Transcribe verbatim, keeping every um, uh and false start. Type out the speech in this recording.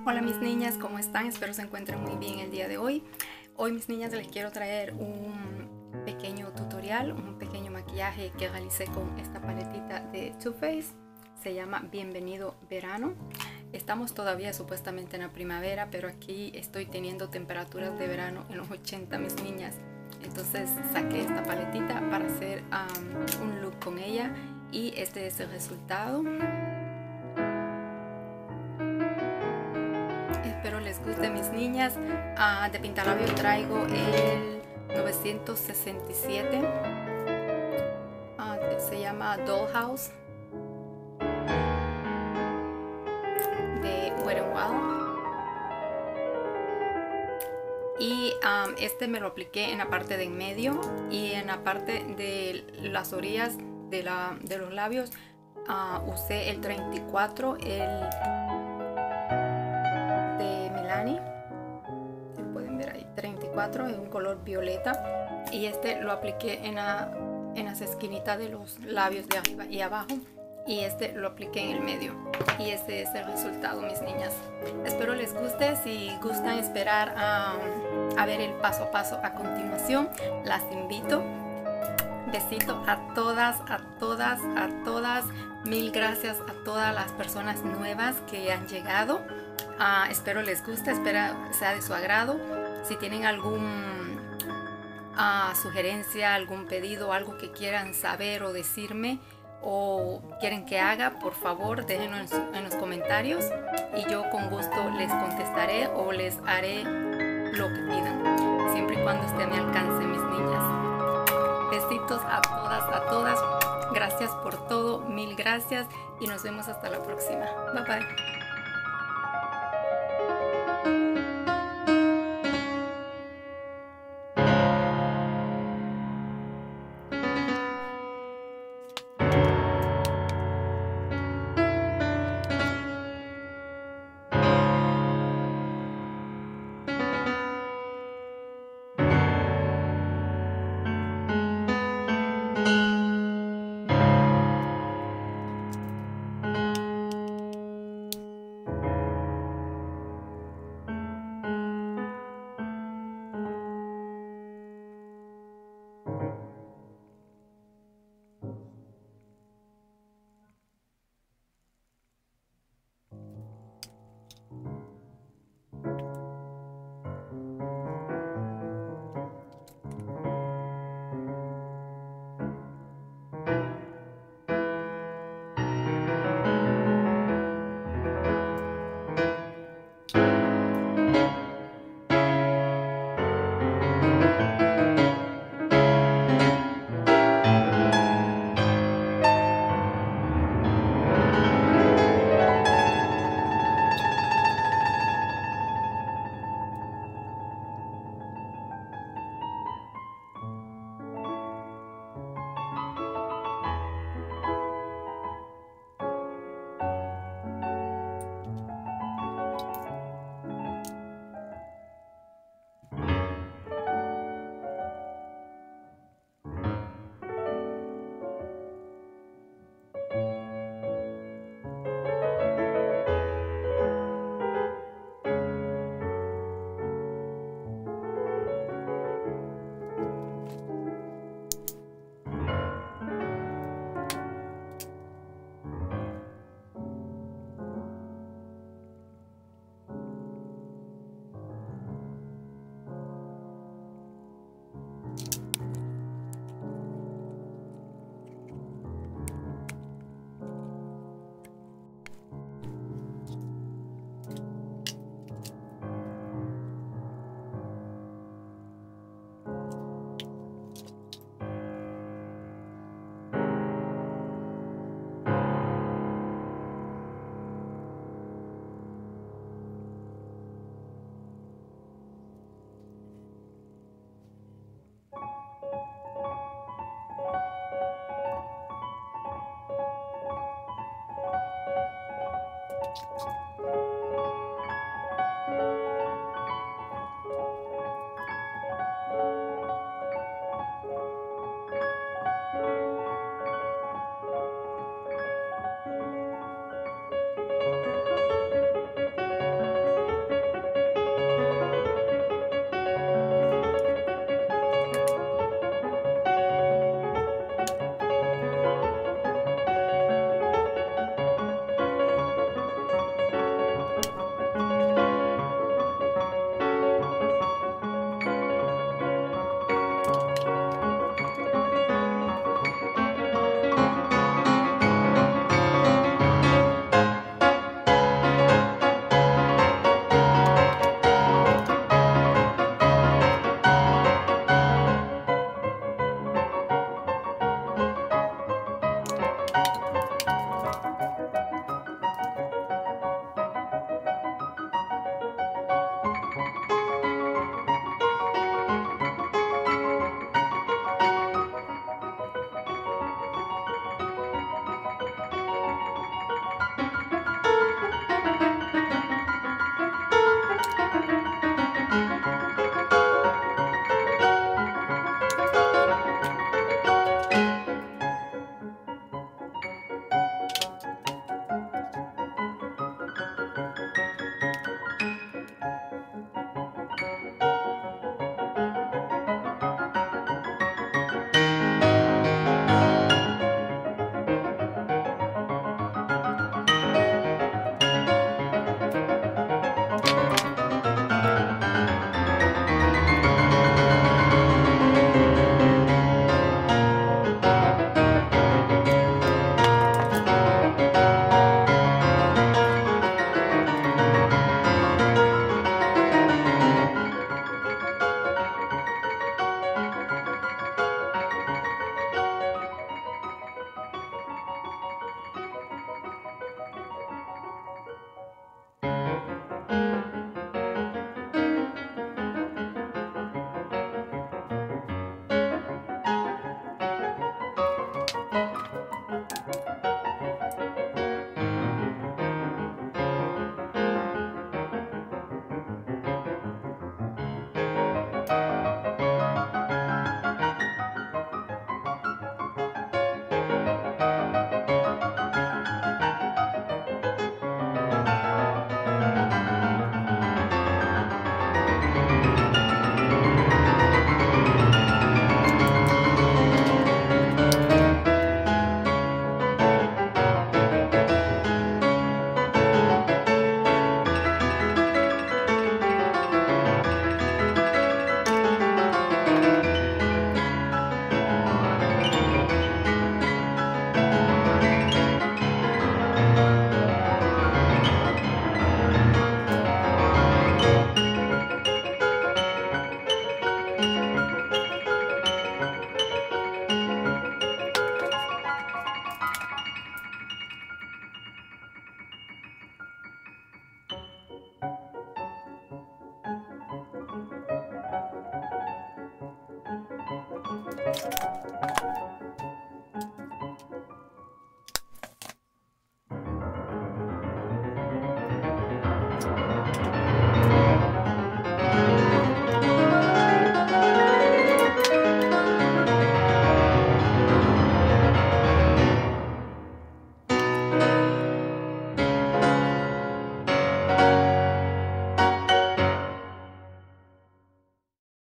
Hola mis niñas, ¿cómo están? Espero se encuentren muy bien el día de hoy. Hoy mis niñas les quiero traer un pequeño tutorial, un pequeño maquillaje que realicé con esta paletita de Too Faced. Se llama Bienvenido Verano. Estamos todavía supuestamente en la primavera, pero aquí estoy teniendo temperaturas de verano en los ochenta, mis niñas. Entonces saqué esta paletita para hacer um, un look con ella y este es el resultado. Espero les guste, mis niñas. Uh, de pintalabio traigo el novecientos sesenta y siete. Uh, se llama Dollhouse de Wet n Wild. Y um, este me lo apliqué en la parte de en medio y en la parte de las orillas de, la, de los labios uh, usé el treinta y cuatro, el de Milani. Si pueden ver ahí, treinta y cuatro, es un color violeta. Y este lo apliqué en, la, en las esquinitas de los labios de arriba y abajo. Y este lo apliqué en el medio. Y este es el resultado, mis niñas. Espero les guste. Si gustan esperar a, a ver el paso a paso a continuación, las invito. Besito a todas, a todas, a todas. Mil gracias a todas las personas nuevas que han llegado. Uh, espero les guste, espero sea de su agrado. Si tienen algún uh, sugerencia, algún pedido, algo que quieran saber o decirme, o quieren que haga, por favor déjenlo en, su, en los comentarios y yo con gusto les contestaré o les haré lo que pidan, siempre y cuando esté a mi alcance, mis niñas. Besitos a todas, a todas. Gracias por todo, mil gracias y nos vemos hasta la próxima. Bye bye.